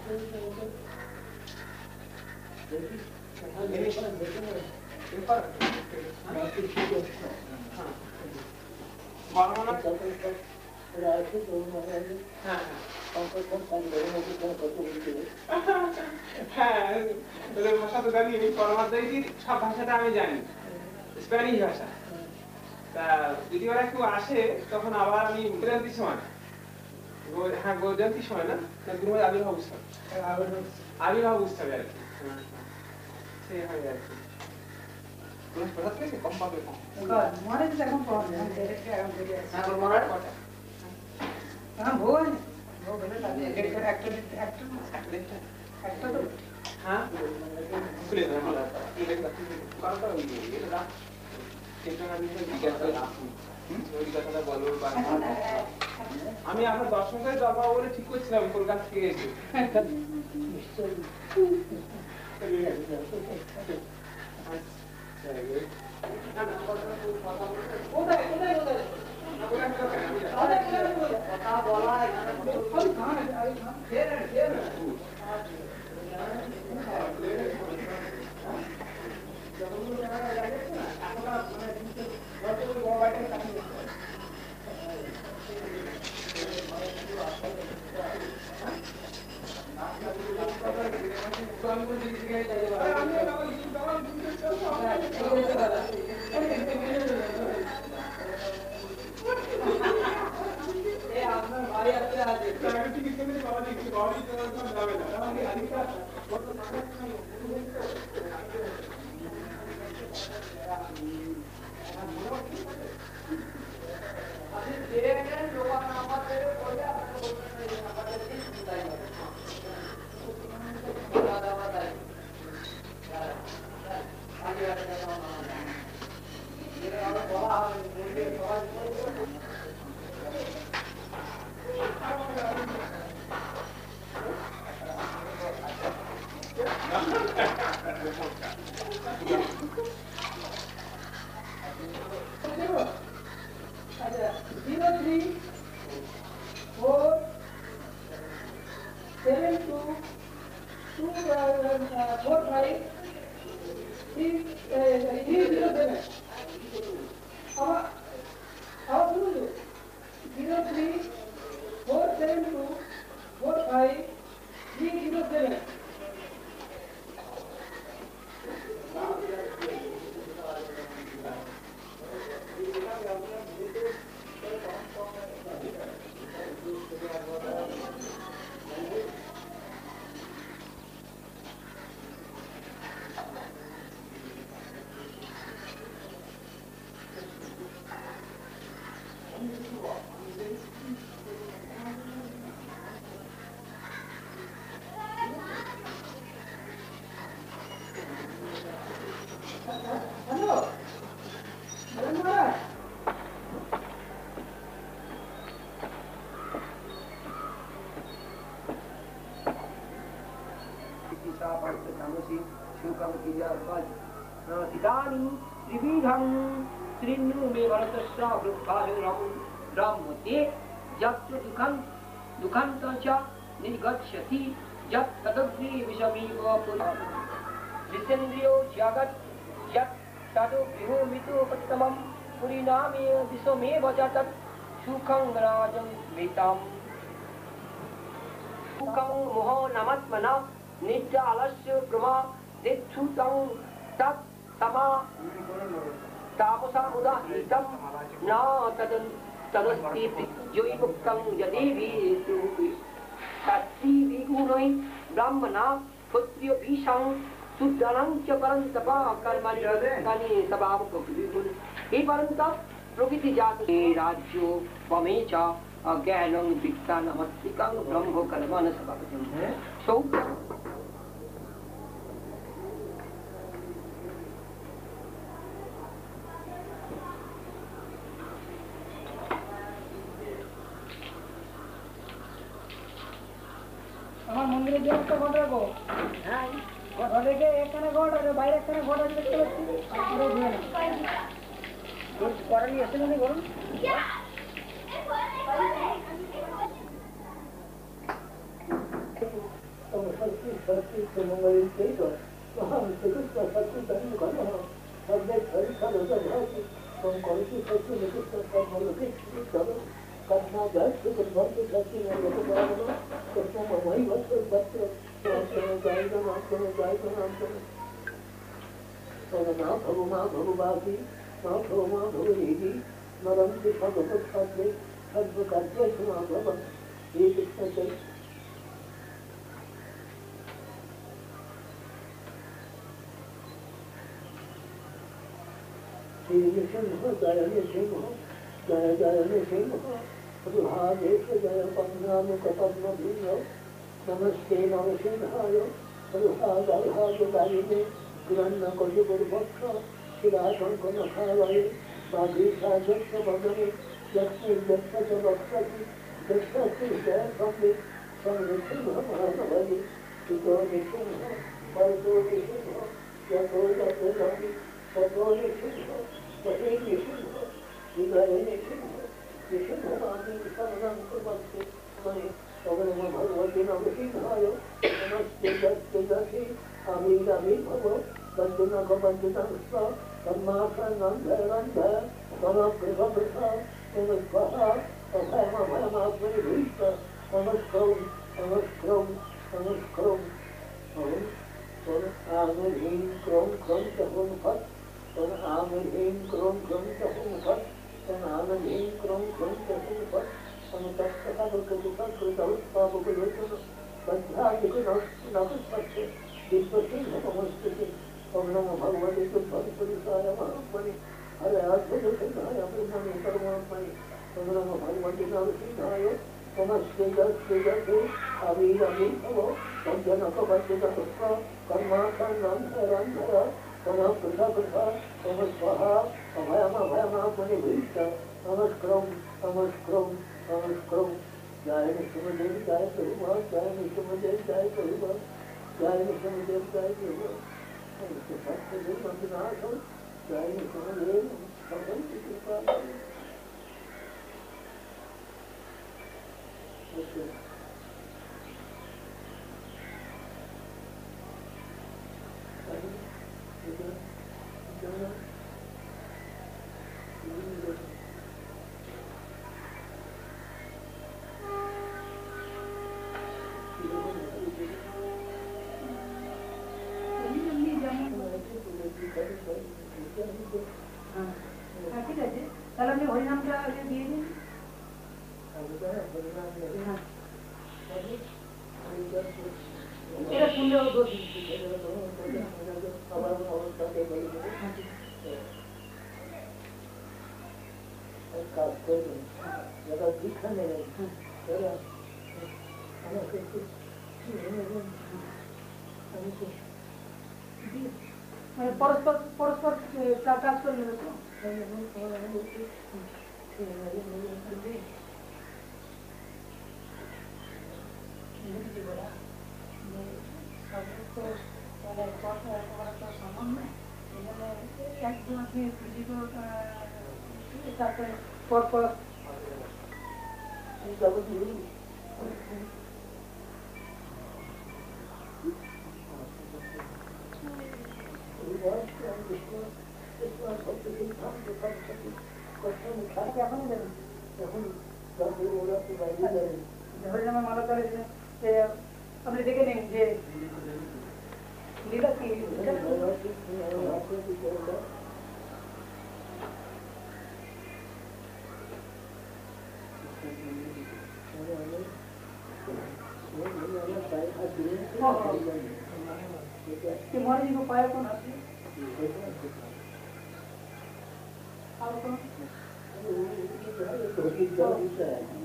ভাষা তো জানি সব ভাষাটা আমি জানি, স্প্যানিশ ভাষা। তা যদি ওরা কেউ আসে তখন আবার আমি গোজান্তির সময়, হ্যাঁ গোজান্তির সময় না আবির্ভাব উৎসব, আবির্ভাব উৎসবে আর কি, সেই হয় আর কি। কম পাবে আমি আপনার দর্শন করে যাবো বলে ঠিক করছিলাম, কলকাতা থেকে এসে। जितेन्द्रियो जगत यत् तदो विभूमितोपत्तमं पुरीनामे विश्वमेव जगत् सुखं राजं विताम् सुखं मोह नमत्मना निद्रालस्य ब्रह्मा दिच्छुतं तत् तमा तापसामुदाहितं न तदस्ति योयुक्तं यदेवेषु तत्ति विगुणै ब्रह्मणा पुत्र्यो विषं शुद्धनं च परन्तपा कर्मणि कानि स्वभावक विगुण हे परंत प्रकृति जात राज्यो वमे च अज्ञानं विज्ञानमस्तिकं ब्रह्म कर्मण स्वभावजं सौ আমার মন্দিরের যে একটা ঘট রাখো, হ্যাঁ ঘটে এখানে ঘট আছে, বাইরে এখানে ঘট আছে, দেখতে পাচ্ছি করা নিয়ে এসে যদি বলুন नमस्ते नमसिंहाय प्रभागालिने गुरन्नकलिपुर्भक्ष शिलाशङ्कनखालये बागीशाचक्षवदने लक्ष्मीर्यक्ष च वक्षति दक्षति जयसम्मे संनृसिंहमानवये सुतो निसिंह परतो निसिंह यतो यतोरपि ततो निसिंह पते निसिंह हृदये निसिंह निसिंहमामि शरणं कुर्वन्ति मयि ओम भगवती नमसिंहाय नमस्ते दस्ते दशे अमीरामी भव बंधुना को बंधुना स्व कर्माशरणंधरंध तमकृभृथा तमस्वहा अभयमभयमात्मनि भीष्ट नमस्क्रौं नमस्क्रौं नमस्क्रौं ओम आमिर ह्रीं क्रों क्रों च हुं फट् आमिर ह्रीं क्रों क्रों च हुं फट् आमिर ह्रीं क्रों क्रों च हुं फट् ओम नमो भगवते पुरुषाय महात्मने हरे अद्भुतसिंहाय ब्रह्मणे परमात्मने ओम नमो भगवते नरसिंहाय नमस्ते दस्ते दशे अवीरमी भव सज्जनकवच्चितपुष्प कर्माशरणंधरंधर तमकृभृथा तमस्वहा अभयमभयमात्मनि भीष्ट नमस्क्रौं नमस्क्रौं नमस्क्रौं जय निष्ठुमदेव जय प्रभुमा जय निष्ठुमदेव जय प्रभुमा जय निष्ठुमदेव जय प्रभुमा सत्यदेव मंदिनाथम जय निष्ठुमदेव भगवंत कृपा ঠিক আছে তাহলে আপনি হরিনামটা আগে দিয়ে দিন এটা শুনলেও দোষ কাজ করবেন যারা দীক্ষা নেবেন তারা আমাকে মানে পরস্পর পরস্পর কাজ করে নেবে তো তারপরে পরপর মালা করে আপনি দেখে নিন যে লীলা কি महाराज जी को पाया कौन आती और कौन